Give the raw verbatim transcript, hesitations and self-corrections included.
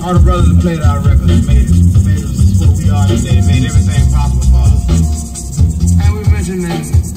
all the brothers that played our records made it, made us what we are today, made everything possible for us. And we mentioned that